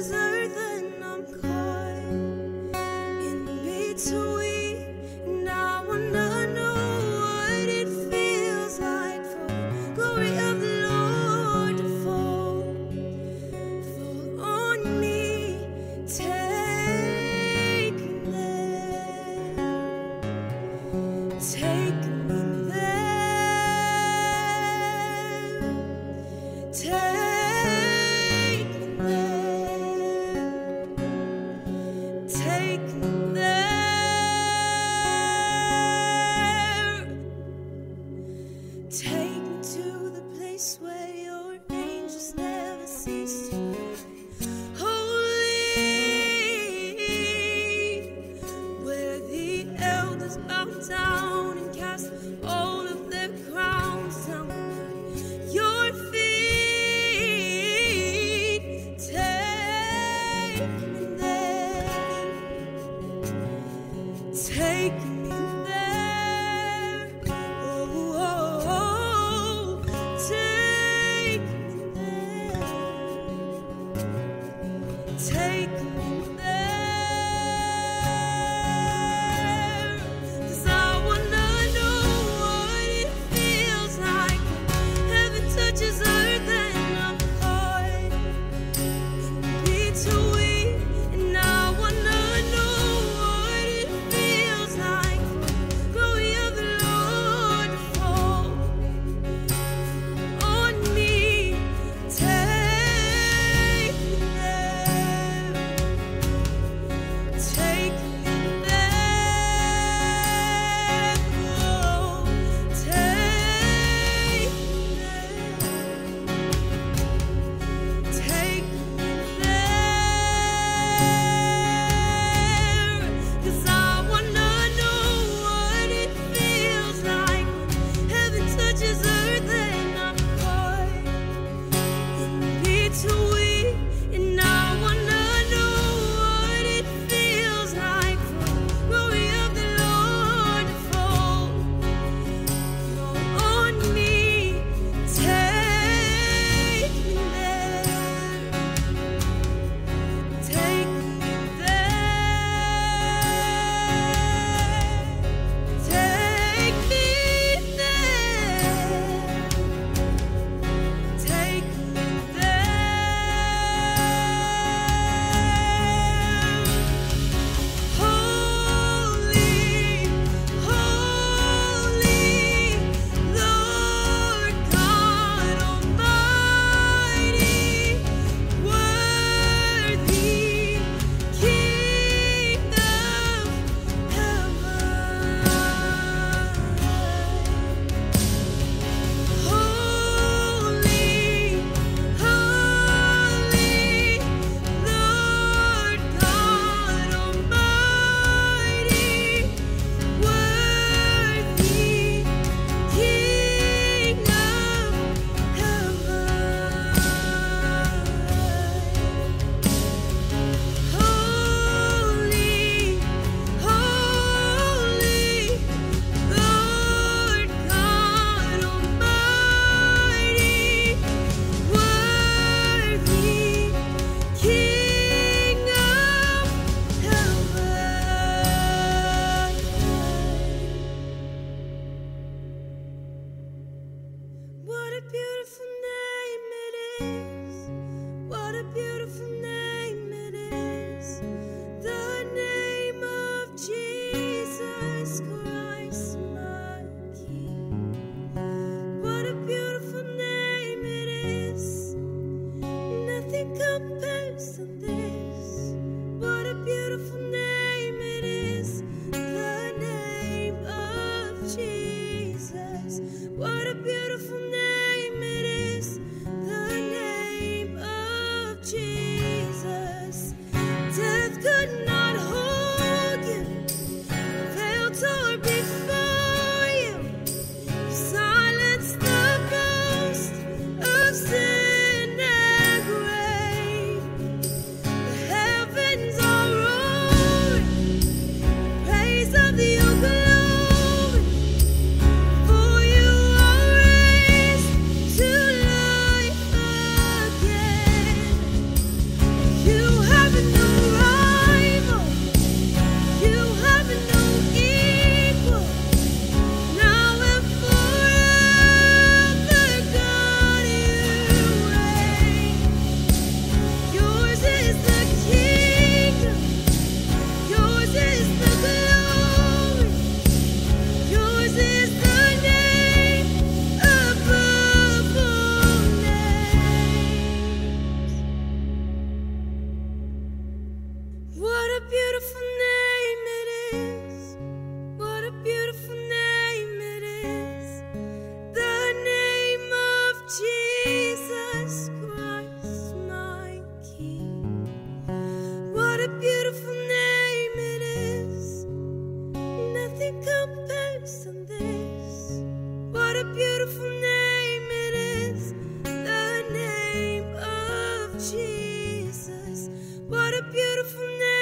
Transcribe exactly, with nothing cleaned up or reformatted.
touches earth and I'm caught in between, and I wanna know what it feels like for the glory of the Lord to fall, fall on me. Take me there, take me there, take me there, take me there, take me to the place where your angels never cease to cry, holy, where the elders bow down and cast all of their crowns down at your feet. Take me there, take me there, oh, oh, oh, take me there, take me there, 'cause I wanna know what it feels like when heaven touches earth and I'm caught in between, and I wanna know what it feels like for the glory of the Lord to fall on me. Take me there, a beautiful name it is. What a beautiful name it is. The name of Jesus Christ, my King. What a beautiful name it is. Nothing compares to this. What a beautiful name it is. The name of Jesus. What a beautiful name.